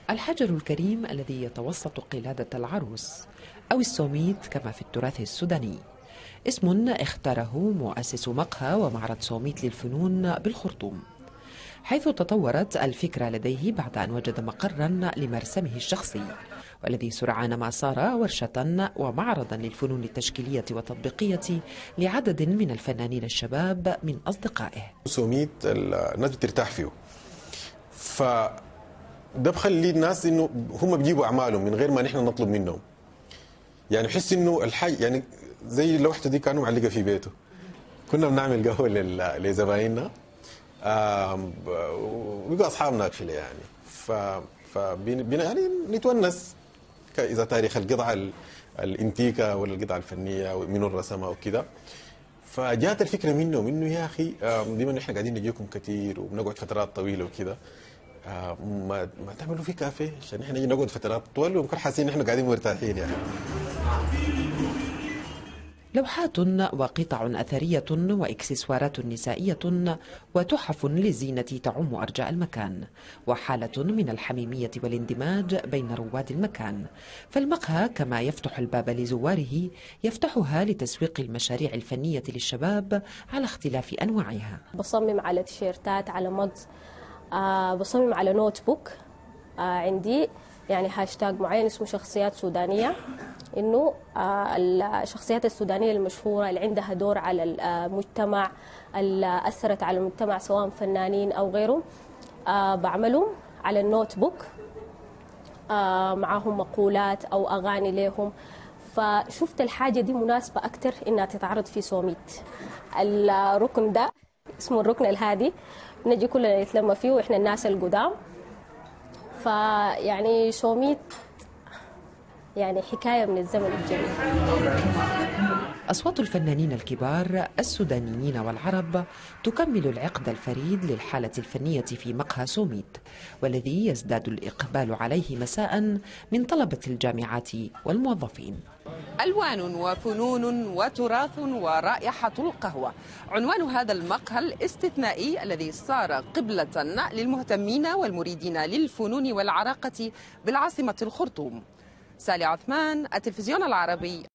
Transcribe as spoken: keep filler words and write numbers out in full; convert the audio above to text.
الحجر الكريم الذي يتوسط قلادة العروس أو السوميت كما في التراث السوداني، اسم اختاره مؤسس مقهى ومعرض سوميت للفنون بالخرطوم، حيث تطورت الفكرة لديه بعد أن وجد مقرا لمرسمه الشخصي، والذي سرعان ما صار ورشة ومعرضا للفنون التشكيلية والتطبيقية لعدد من الفنانين الشباب من أصدقائه. سوميت الناس بترتاح فيه، ف ده بخلي الناس انه هم بيجيبوا اعمالهم من غير ما نحن نطلب منهم. يعني بحس انه الحي يعني زي اللوحه دي كانوا معلقه في بيته. كنا بنعمل قهوه لزبايننا وبقوا اصحابنا اكشلي يعني. ف فبين يعني نتونس اذا تاريخ القطعه الانتيكه ولا القطعه الفنيه من الرسمه وكده. فجات الفكره منهم انه يا اخي ديما احنا قاعدين نجيكم كثير وبنقعد فترات طويله وكده، ما ما تعملوا في كافيه عشان احنا نقعد فترات طوال ونكون حاسين ان احنا قاعدين مرتاحين يعني. لوحات وقطع أثرية وإكسسوارات نسائية وتحف للزينة تعم أرجاء المكان، وحالة من الحميمية والاندماج بين رواد المكان. فالمقهى كما يفتح الباب لزواره يفتحها لتسويق المشاريع الفنية للشباب على اختلاف أنواعها. بصمم على تيشيرتات، على مجز، آه بصمم على نوت بوك. آه عندي يعني هاشتاج معين اسمه شخصيات سودانية، إنه آه الشخصيات السودانية المشهورة اللي عندها دور على المجتمع، اللي أثرت على المجتمع سواء فنانين أو غيرهم، آه بعملهم على النوت بوك، آه معاهم مقولات أو أغاني لهم. فشفت الحاجة دي مناسبة أكتر إنها تتعرض في سوميت. الركن ده اسمه الركن الهادي، نجي كلنا نتلم فيه وإحنا الناس القدام. فيعني سوميت يعني حكاية من الزمن الجميل. أصوات الفنانين الكبار السودانيين والعرب تكمل العقد الفريد للحالة الفنية في مقهى سوميت، والذي يزداد الإقبال عليه مساء من طلبة الجامعات والموظفين. ألوان وفنون وتراث ورائحة القهوة، عنوان هذا المقهى الاستثنائي الذي صار قبلة للمهتمين والمريدين للفنون والعراقة بالعاصمة الخرطوم. سالي عثمان، التلفزيون العربي.